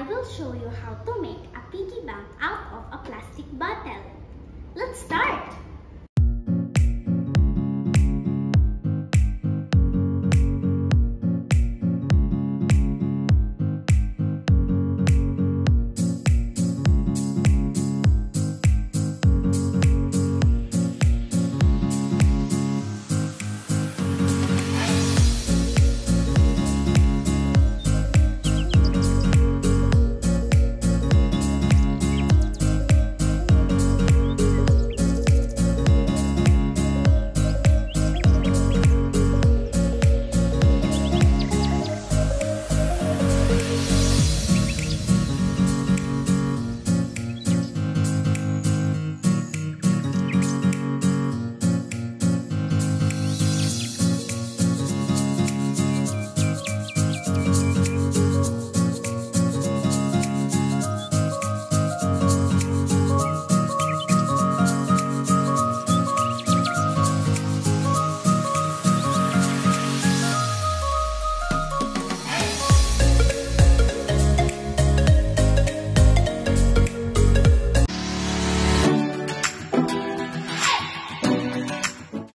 will show you how to make a piggy bank out of a plastic bottle. Let's start!